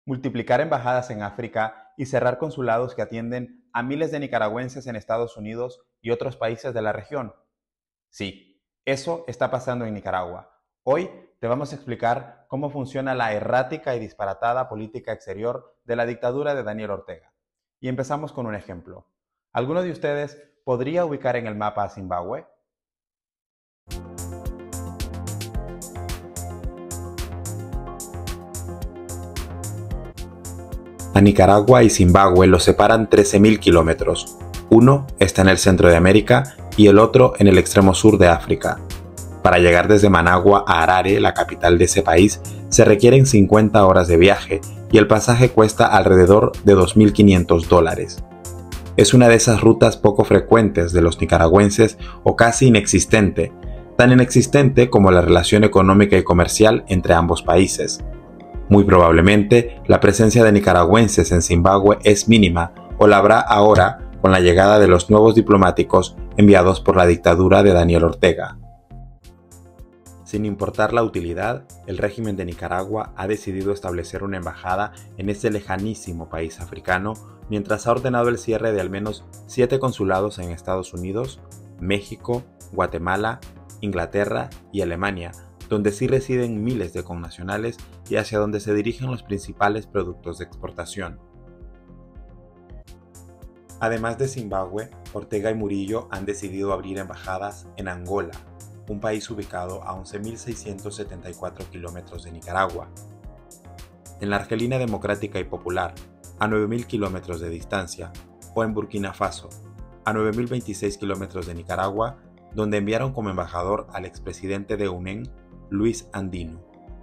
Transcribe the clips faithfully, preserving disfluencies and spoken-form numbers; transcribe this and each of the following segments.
multiplicar embajadas en África y cerrar consulados que atienden a miles de nicaragüenses en Estados Unidos y otros países de la región. Sí, eso está pasando en Nicaragua. Hoy te vamos a explicar cómo funciona la errática y disparatada política exterior de la dictadura de Daniel Ortega. Y empezamos con un ejemplo. ¿Alguno de ustedes podría ubicar en el mapa a Zimbabue? A Nicaragua y Zimbabue los separan trece mil kilómetros. Uno está en el centro de América y el otro en el extremo sur de África. Para llegar desde Managua a Harare, la capital de ese país, se requieren cincuenta horas de viaje y el pasaje cuesta alrededor de dos mil quinientos dólares. Es una de esas rutas poco frecuentes de los nicaragüenses o casi inexistente, tan inexistente como la relación económica y comercial entre ambos países. Muy probablemente, la presencia de nicaragüenses en Zimbabue es mínima o la habrá ahora con la llegada de los nuevos diplomáticos enviados por la dictadura de Daniel Ortega. Sin importar la utilidad, el régimen de Nicaragua ha decidido establecer una embajada en ese lejanísimo país africano mientras ha ordenado el cierre de al menos siete consulados en Estados Unidos, México, Guatemala, Inglaterra y Alemania, donde sí residen miles de connacionales y hacia donde se dirigen los principales productos de exportación. Además de Zimbabue, Ortega y Murillo han decidido abrir embajadas en Angola, un país ubicado a once mil seiscientos setenta y cuatro kilómetros de Nicaragua, en la Argelina Democrática y Popular, a nueve mil kilómetros de distancia, o en Burkina Faso, a nueve mil veintiséis kilómetros de Nicaragua, donde enviaron como embajador al expresidente de U N E N, Luis Andino.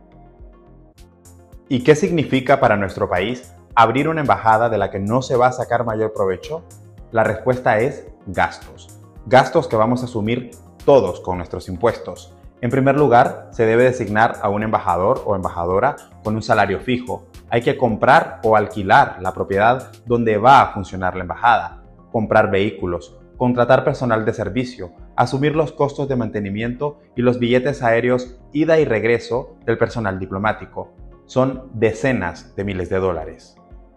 ¿Y qué significa para nuestro país abrir una embajada de la que no se va a sacar mayor provecho? La respuesta es gastos. Gastos que vamos a asumir todos con nuestros impuestos. En primer lugar, se debe designar a un embajador o embajadora con un salario fijo. Hay que comprar o alquilar la propiedad donde va a funcionar la embajada, comprar vehículos, contratar personal de servicio, asumir los costos de mantenimiento y los billetes aéreos ida y regreso del personal diplomático. Son decenas de miles de dólares.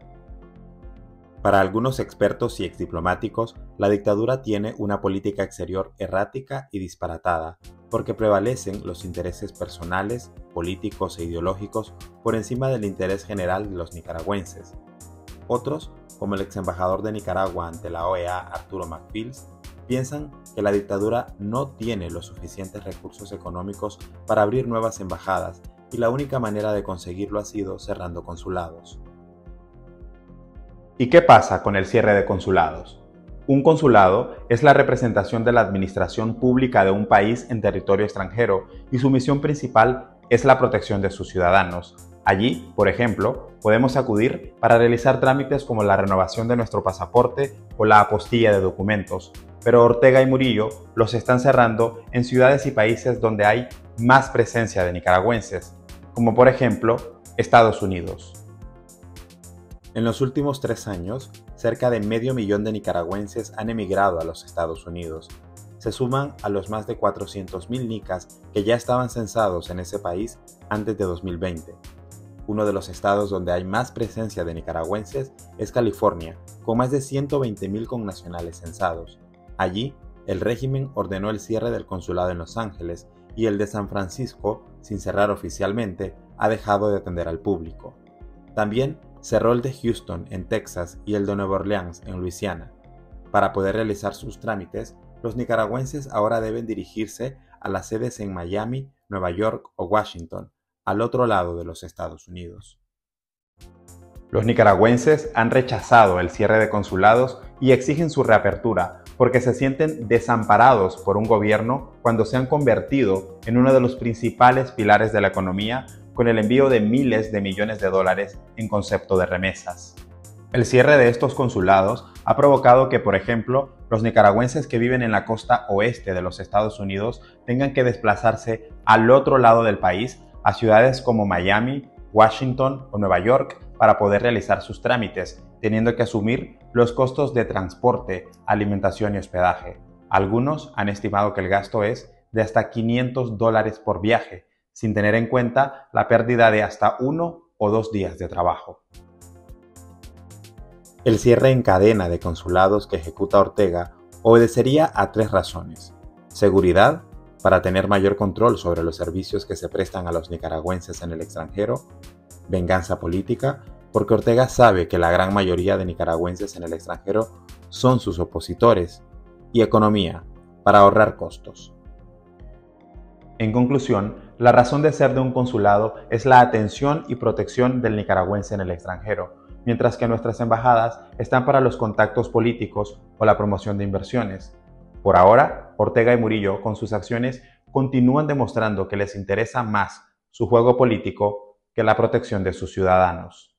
Para algunos expertos y exdiplomáticos, la dictadura tiene una política exterior errática y disparatada, porque prevalecen los intereses personales, políticos e ideológicos por encima del interés general de los nicaragüenses. Otros, como el ex embajador de Nicaragua ante la O E A, Arturo McFields, piensan que la dictadura no tiene los suficientes recursos económicos para abrir nuevas embajadas y la única manera de conseguirlo ha sido cerrando consulados. ¿Y qué pasa con el cierre de consulados? Un consulado es la representación de la administración pública de un país en territorio extranjero y su misión principal es la protección de sus ciudadanos. Allí, por ejemplo, podemos acudir para realizar trámites como la renovación de nuestro pasaporte o la apostilla de documentos, pero Ortega y Murillo los están cerrando en ciudades y países donde hay más presencia de nicaragüenses, como por ejemplo Estados Unidos. En los últimos tres años, cerca de medio millón de nicaragüenses han emigrado a los Estados Unidos. Se suman a los más de cuatrocientos mil nicas que ya estaban censados en ese país antes de dos mil veinte. Uno de los estados donde hay más presencia de nicaragüenses es California, con más de ciento veinte mil connacionales censados. Allí, el régimen ordenó el cierre del consulado en Los Ángeles y el de San Francisco, sin cerrar oficialmente, ha dejado de atender al público. También cerró el de Houston, en Texas, y el de Nueva Orleans, en Luisiana. Para poder realizar sus trámites, los nicaragüenses ahora deben dirigirse a las sedes en Miami, Nueva York o Washington, al otro lado de los Estados Unidos. Los nicaragüenses han rechazado el cierre de consulados y exigen su reapertura porque se sienten desamparados por un gobierno cuando se han convertido en uno de los principales pilares de la economía con el envío de miles de millones de dólares en concepto de remesas. El cierre de estos consulados ha provocado que, por ejemplo, los nicaragüenses que viven en la costa oeste de los Estados Unidos tengan que desplazarse al otro lado del país a ciudades como Miami, Washington o Nueva York para poder realizar sus trámites, teniendo que asumir los costos de transporte, alimentación y hospedaje. Algunos han estimado que el gasto es de hasta quinientos dólares por viaje, sin tener en cuenta la pérdida de hasta uno o dos días de trabajo. El cierre en cadena de consulados que ejecuta Ortega obedecería a tres razones: seguridad, para tener mayor control sobre los servicios que se prestan a los nicaragüenses en el extranjero; venganza política, porque Ortega sabe que la gran mayoría de nicaragüenses en el extranjero son sus opositores; y economía, para ahorrar costos. En conclusión, la razón de ser de un consulado es la atención y protección del nicaragüense en el extranjero, mientras que nuestras embajadas están para los contactos políticos o la promoción de inversiones. Por ahora, Ortega y Murillo, con sus acciones, continúan demostrando que les interesa más su juego político que la protección de sus ciudadanos.